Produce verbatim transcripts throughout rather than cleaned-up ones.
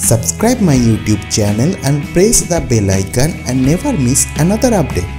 Subscribe my YouTube channel and press the bell icon and never miss another update.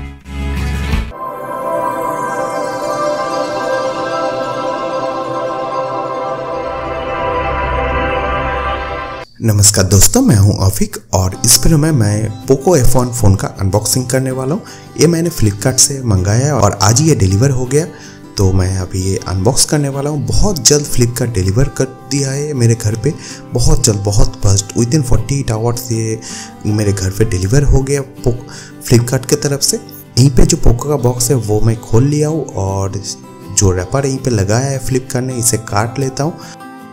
नमस्कार दोस्तों, मैं हूं आफिक और इस वीडियो में मैं पोको एफ वन फ़ोन का अनबॉक्सिंग करने वाला हूं। ये मैंने फ्लिपकार्ट से मंगाया है और आज ये डिलीवर हो गया, तो मैं अभी ये अनबॉक्स करने वाला हूं। बहुत जल्द फ्लिपकार्ट डिलीवर कर दिया है मेरे घर पे, बहुत जल्द, बहुत fast, within forty eight hours ये मेरे घर पे डिलीवर हो गया फ्लिपकार्ट की तरफ से। यहीं पे जो पोको का बॉक्स है वो मैं खोल लिया हूँ और जो रैपर यहीं पे लगाया है फ्लिपकार्ट ने, इसे काट लेता हूँ।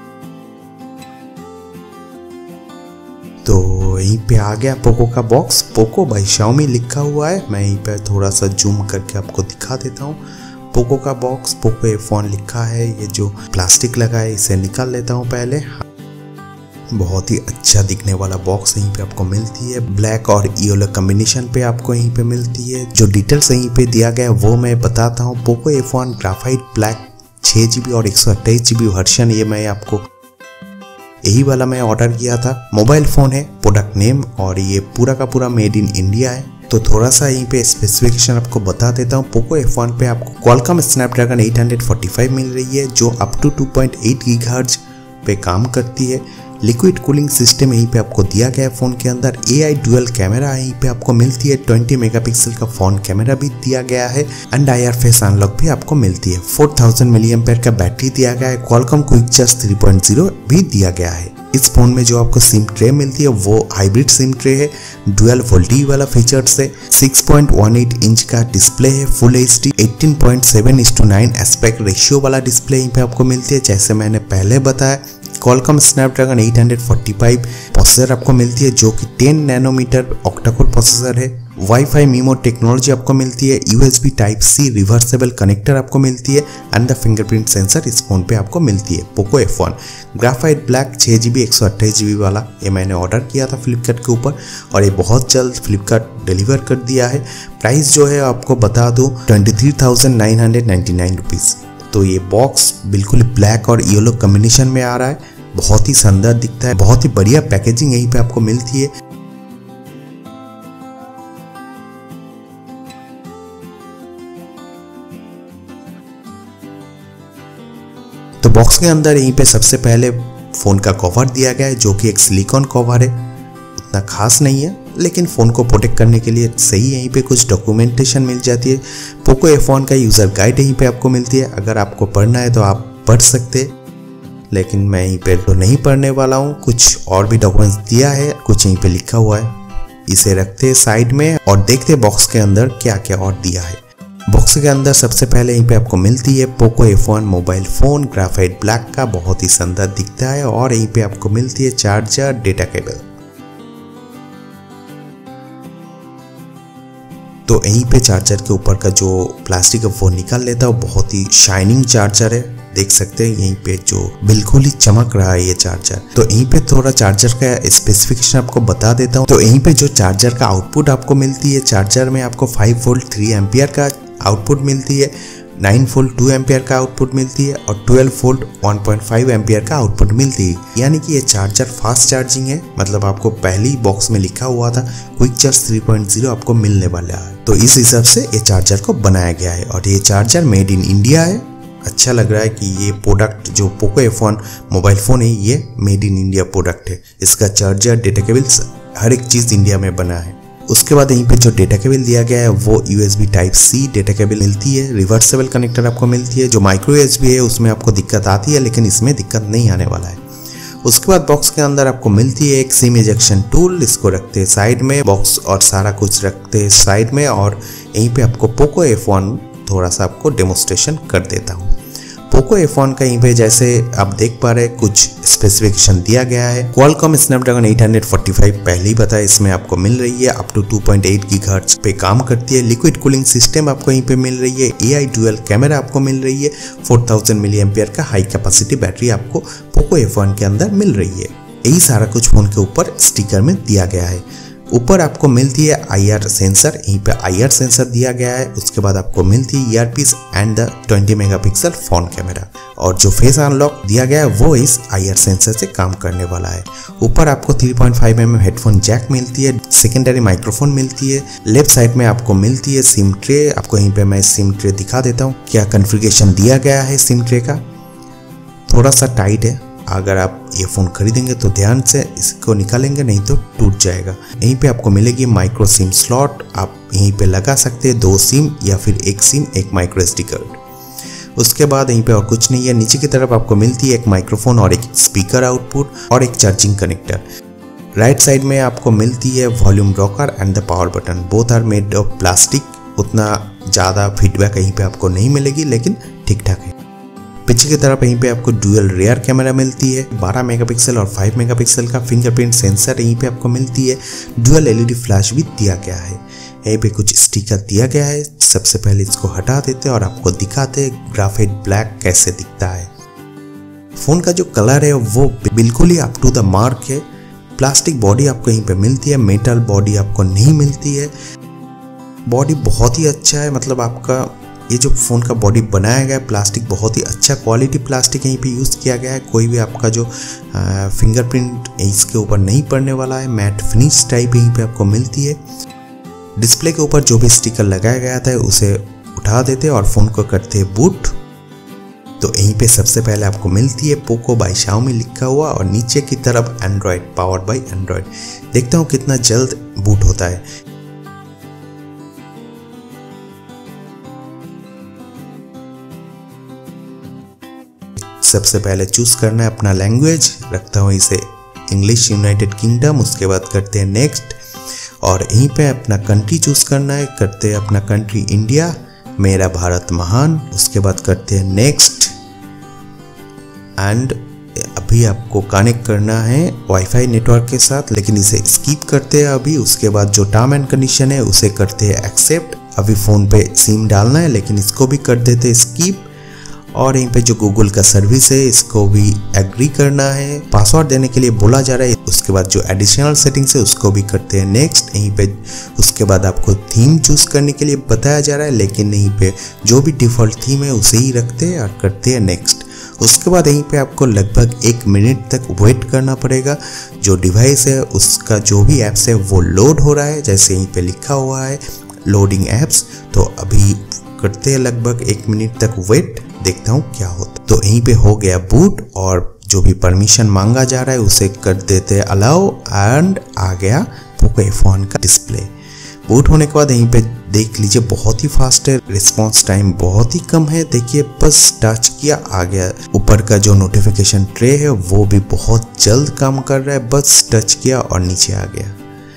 तो यहीं पे आ गया पोको का बॉक्स। पोको बाय शाओमी लिखा हुआ है, मैं यहीं पे थोड़ा सा जूम करके आपको दिखा देता हूँ। पोको का बॉक्स, पोको एफ वन लिखा है। ये जो प्लास्टिक लगा है इसे निकाल लेता हूँ पहले। बहुत ही अच्छा दिखने वाला बॉक्स यहीं पे आपको मिलती है। ब्लैक और येलो कॉम्बिनेशन पे आपको यहीं पे मिलती है। जो डिटेल्स यहीं पे दिया गया है वो मैं बताता हूँ। Poco F one graphite black छः जी बी और एक सौ अट्ठाईस जी बी वर्जन, ये मैं आपको यही वाला मैं ऑर्डर किया था। मोबाइल फ़ोन है, प्रोडक्ट नेम, और ये पूरा का पूरा मेड इन इंडिया है। तो थोड़ा सा यहीं पे स्पेसिफिकेशन आपको बता देता हूँ। पोको एफ वन पे आपको Qualcomm Snapdragon eight forty five मिल रही है, जो up to two point eight gigahertz पे काम करती है। लिक्विड कूलिंग सिस्टम यहीं पे आपको दिया गया है फ़ोन के अंदर। ए आई डुअल कैमरा यहीं पे आपको मिलती है। ट्वेंटी मेगापिक्सल का फ़ोन कैमरा भी दिया गया है and I R face unlock भी आपको मिलती है। फोर थाउजेंड मिली एम्पेयर का बैटरी दिया गया है। Qualcomm quick charge three point zero भी दिया गया है। इस फोन में जो आपको सिम ट्रे मिलती है वो हाइब्रिड सिम ट्रे है, डुअल वोल्टी वाला फीचर्स है। Six point one eight inch का डिस्प्ले है, full H D, eighteen point seven is to nine aspect ratio वाला डिस्प्ले यहीं पे आपको मिलती है। जैसे मैंने पहले बताया, Qualcomm Snapdragon eight forty five processor आपको मिलती है, जो कि टेन नैनोमीटर ऑक्टा-कोर प्रोसेसर है। वाईफाई मीमो टेक्नोलॉजी आपको मिलती है। USB type C reversible connector आपको मिलती है एंड द फिंगरप्रिंट सेंसर इस फोन पे आपको मिलती है। Poco F one graphite black छः जी बी एक सौ अट्ठाईस जी बी वाला, ये मैंने ऑर्डर किया था फ्लिपकार्ट के ऊपर और ये बहुत जल्द फ्लिपकार्ट डिलीवर कर दिया है। प्राइस जो है आपको बता दूँ twenty three thousand nine hundred ninety nine rupees. तो ये बॉक्स बिल्कुल ब्लैक और येलो कॉम्बिनेशन में आ रहा है, बहुत ही शानदार दिखता है। बहुत ही बढ़िया पैकेजिंग यहीं पे आपको मिलती है। तो बॉक्स के अंदर यहीं पे सबसे पहले फ़ोन का कवर दिया गया है, जो कि एक सिलिकॉन कवर है, उतना खास नहीं है लेकिन फ़ोन को प्रोटेक्ट करने के लिए सही है। यहीं पे कुछ डॉक्यूमेंटेशन मिल जाती है। पोको एफ वन का यूज़र गाइड यहीं पे आपको मिलती है। अगर आपको पढ़ना है तो आप पढ़ सकते, लेकिन मैं यहीं पे तो नहीं पढ़ने वाला हूँ। कुछ और भी डॉक्यूमेंट्स दिया है, कुछ यहीं पे लिखा हुआ है, इसे रखते साइड में और देखते बॉक्स के अंदर क्या क्या और दिया है। बॉक्स के अंदर सबसे पहले यहीं पे आपको मिलती है Poco F one mobile phone graphite black का, बहुत ही शानदार दिखता है। और यहीं पे आपको मिलती है चार्जर, डेटा केबल। तो यहीं पे चार्जर के ऊपर का जो प्लास्टिक है वो निकाल लेता है। बहुत ही शाइनिंग चार्जर है, देख सकते हैं यहीं पे जो बिल्कुल ही चमक रहा है ये चार्जर। तो यहीं पे थोड़ा चार्जर का स्पेसिफिकेशन आपको बता देता हूँ। तो यहीं पे जो चार्जर का आउटपुट आपको मिलती है, चार्जर में आपको फाइव वोल्ट थ्री एम्पियर का आउटपुट मिलती है, नाइन वोल्ट टू एम्पियर का आउटपुट मिलती है और twelve volt one point five ampere का आउटपुट मिलती है। यानी कि ये चार्जर फास्ट चार्जिंग है, मतलब आपको पहली बॉक्स में लिखा हुआ था quick charge three point zero आपको मिलने वाला है। तो इस हिसाब से ये चार्जर को बनाया गया है और ये चार्जर मेड इन इंडिया है। अच्छा लग रहा है कि ये प्रोडक्ट जो Poco F one mobile phone है ये मेड इन इंडिया प्रोडक्ट है। इसका चार्जर, डेटा केबल्स, हर एक चीज़ इंडिया में बना है। उसके बाद यहीं पे जो डेटा केबल दिया गया है वो USB type C data cable मिलती है। रिवर्सेबल कनेक्टर आपको मिलती है। जो माइक्रो यूएसबी है उसमें आपको दिक्कत आती है, लेकिन इसमें दिक्कत नहीं आने वाला है। उसके बाद बॉक्स के अंदर आपको मिलती है एक सिम इजेक्शन टूल, इसको रखते हैं साइड में। बॉक्स और सारा कुछ रखते हैं साइड में और यहीं पे आपको पोको एफ वन थोड़ा सा आपको डेमोस्ट्रेशन कर देता हूँ। पोको एफ वन का यहीं पे जैसे आप देख पा रहे हैं कुछ स्पेसिफिकेशन दिया गया है। Qualcomm Snapdragon eight forty five पहले ही बताया, इसमें आपको मिल रही है। Up to two point eight gigahertz पे काम करती है। लिक्विड कूलिंग सिस्टम आपको यहीं पे मिल रही है। ए आई डुअल कैमरा आपको मिल रही है। फोर थाउजेंड मिली एम्पियर का हाई कैपेसिटी बैटरी आपको पोको एफ वन के अंदर मिल रही है। यही सारा कुछ फोन के ऊपर स्टिकर में दिया गया है। ऊपर आपको मिलती है आई आर सेंसर, यहीं पे आई आर सेंसर दिया गया है। उसके बाद आपको मिलती है earpiece and the twenty megapixel phone camera, और जो फेस अनलॉक दिया गया है वो इस आई आर सेंसर से काम करने वाला है। ऊपर आपको three point five M M headphone jack मिलती है, सेकेंडरी माइक्रोफोन मिलती है। लेफ्ट साइड में आपको मिलती है सिम ट्रे। आपको यहीं पे मैं सिम ट्रे दिखा देता हूँ क्या कॉन्फ़िगरेशन दिया गया है सिम ट्रे का। थोड़ा सा टाइट है, अगर आप ये फ़ोन खरीदेंगे तो ध्यान से इसको निकालेंगे, नहीं तो टूट जाएगा। यहीं पे आपको मिलेगी माइक्रो सिम स्लॉट, आप यहीं पे लगा सकते हैं दो सिम या फिर एक सिम एक माइक्रो एस डी कार्ड। उसके बाद यहीं पे और कुछ नहीं है। नीचे की तरफ आपको मिलती है एक माइक्रोफोन और एक स्पीकर आउटपुट और एक चार्जिंग कनेक्टर। राइट साइड में आपको मिलती है volume rocker and the power button. Both are made of plastic. उतना ज़्यादा फीडबैक यहीं पे आपको नहीं मिलेगी, लेकिन ठीक ठाक है। पीछे की तरफ यहीं पे आपको डुअल रियर कैमरा मिलती है, बारह मेगापिक्सल और पाँच मेगापिक्सल का फिंगरप्रिंट सेंसर यहीं पे आपको मिलती है। डुअल एलईडी फ्लैश भी दिया गया है। यहीं पे कुछ स्टिकर दिया गया है। सबसे पहले इसको हटा देते और आपको दिखाते ग्राफाइट ब्लैक कैसे दिखता है। फ़ोन का जो कलर है वो बिल्कुल ही अप टू द मार्क है। प्लास्टिक बॉडी आपको यहीं पे मिलती है, मेटल बॉडी आपको नहीं मिलती है। बॉडी बहुत ही अच्छा है, मतलब आपका ये जो फ़ोन का बॉडी बनाया गया है प्लास्टिक बहुत ही अच्छा क्वालिटी प्लास्टिक यहीं पे यूज़ किया गया है। कोई भी आपका जो फिंगरप्रिंट इसके ऊपर नहीं पड़ने वाला है। मैट फिनिश टाइप यहीं पे आपको मिलती है। डिस्प्ले के ऊपर जो भी स्टिकर लगाया गया था उसे उठा देते और फ़ोन को करते बूट। तो यहीं पे सबसे पहले आपको मिलती है पोको बाय शाओमी लिखा हुआ और नीचे की तरफ एंड्रॉयड पावर्ड बाय एंड्रॉयड। देखते हो कितना जल्द बूट होता है। सबसे पहले चूज करना है अपना लैंग्वेज, रखता हूँ इसे इंग्लिश यूनाइटेड किंगडम। उसके बाद करते हैं नेक्स्ट और यहीं पे अपना कंट्री चूज करना है। करते हैं अपना कंट्री इंडिया, मेरा भारत महान। उसके बाद करते हैं नेक्स्ट एंड अभी आपको कनेक्ट करना है वाईफाई नेटवर्क के साथ, लेकिन इसे स्किप करते हैं अभी। उसके बाद जो टर्म एंड कंडीशन है उसे करते हैं एक्सेप्ट। अभी फ़ोन पे सिम डालना है लेकिन इसको भी कर देते हैं स्किप। और यहीं पे जो गूगल का सर्विस है इसको भी एग्री करना है। पासवर्ड देने के लिए बोला जा रहा है। उसके बाद जो एडिशनल सेटिंग्स है उसको भी करते हैं नेक्स्ट। यहीं पे उसके बाद आपको थीम चूज करने के लिए बताया जा रहा है, लेकिन यहीं पे जो भी डिफ़ॉल्ट थीम है उसे ही रखते हैं और करते हैं नेक्स्ट। उसके बाद यहीं पे आपको लगभग एक मिनट तक वेट करना पड़ेगा। जो डिवाइस है उसका जो भी ऐप्स है वो लोड हो रहा है, जैसे यहीं पे लिखा हुआ है लोडिंग ऐप्स। तो अभी करते हैं लगभग एक मिनट तक वेट, देखता हूँ क्या होता। तो यहीं पे हो गया बूट और जो भी परमिशन मांगा जा रहा है उसे कर देते हैं अलाउ एंड आ गया पोको एफ वन का डिस्प्ले। बूट होने के बाद यहीं पे देख लीजिए बहुत ही फास्ट है, रिस्पॉन्स टाइम बहुत ही कम है। देखिए बस टच किया आ गया। ऊपर का जो नोटिफिकेशन ट्रे है वो भी बहुत जल्द काम कर रहा है, बस टच किया और नीचे आ गया।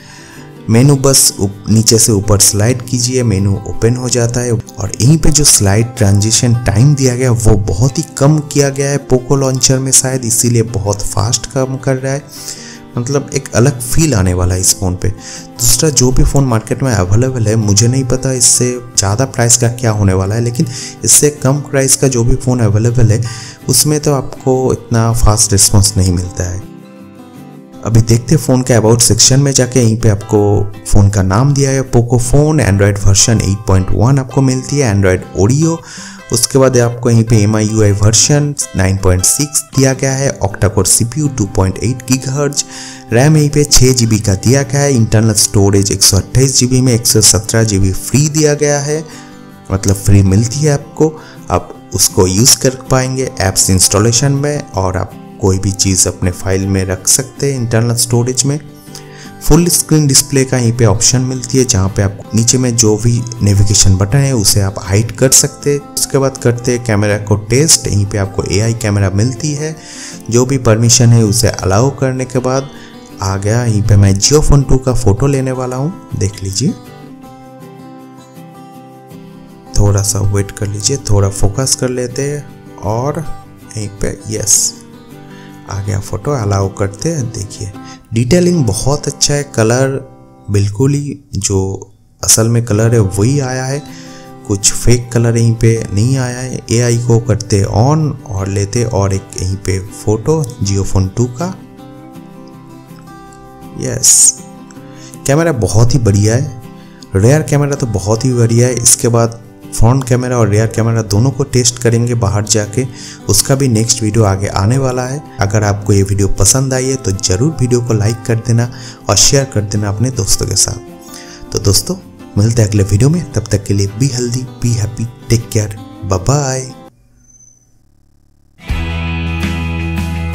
मेनू बस नीचे से ऊपर स्लाइड कीजिए, मेनू ओपन हो जाता है। और यहीं पे जो स्लाइड ट्रांजिशन टाइम दिया गया वो बहुत ही कम किया गया है पोको लॉन्चर में, शायद इसीलिए बहुत फास्ट काम कर रहा है। मतलब एक अलग फील आने वाला है इस फ़ोन पे। दूसरा जो भी फ़ोन मार्केट में अवेलेबल है, मुझे नहीं पता इससे ज़्यादा प्राइस का क्या होने वाला है, लेकिन इससे कम प्राइस का जो भी फ़ोन अवेलेबल है उसमें तो आपको इतना फास्ट रिस्पॉन्स नहीं मिलता है। अभी देखते हैं फ़ोन के अबाउट सेक्शन में जाके। यहीं पे आपको फ़ोन का नाम दिया है Poco phone, Android version eight point one आपको मिलती है, एंड्रॉयड ओडियो। उसके बाद आपको यहीं पे M I U I version nine point six दिया गया है, octa core CPU two point eight gigahertz, RAM यहीं पे छः जी बी का दिया गया है, इंटरनल स्टोरेज एक सौ अट्ठाईस जी बी में एक सौ सत्रह जी बी फ्री दिया गया है, मतलब फ्री मिलती है आपको। आप उसको यूज़ कर पाएंगे ऐप्स इंस्टॉलेशन में और आप कोई भी चीज़ अपने फाइल में रख सकते हैं इंटरनल स्टोरेज में। फुल स्क्रीन डिस्प्ले का यहीं पे ऑप्शन मिलती है, जहाँ पे आप नीचे में जो भी नेविगेशन बटन है उसे आप हाइड कर सकते हैं। उसके बाद करते हैं कैमरा को टेस्ट। यहीं पे आपको ए आई कैमरा मिलती है, जो भी परमिशन है उसे अलाउ करने के बाद आ गया। यहीं पे मैं जियो फोन टू का फोटो लेने वाला हूँ, देख लीजिए। थोड़ा सा वेट कर लीजिए, थोड़ा फोकस कर लेते हैं और यहीं पे यस आ गया फोटो, अलाउ करते हैं। देखिए डिटेलिंग बहुत अच्छा है, कलर बिल्कुल ही जो असल में कलर है वही आया है, कुछ फेक कलर यहीं पे नहीं आया है। ए आई को करते ऑन और लेते और एक यहीं पे फोटो जियो फोन टू का, यस कैमरा बहुत ही बढ़िया है, रेयर कैमरा तो बहुत ही बढ़िया है। इसके बाद फ्रंट कैमरा और रेयर कैमरा दोनों को टेस्ट करेंगे बाहर जाके, उसका भी नेक्स्ट वीडियो आगे आने वाला है। अगर आपको ये वीडियो पसंद आई है तो ज़रूर वीडियो को लाइक कर देना और शेयर कर देना अपने दोस्तों के साथ। तो दोस्तों मिलते हैं अगले वीडियो में, तब तक के लिए be healthy, be happy, take care, bye bye.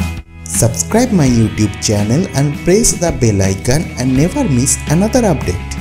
Subscribe my YouTube channel and press the bell icon and never miss another update.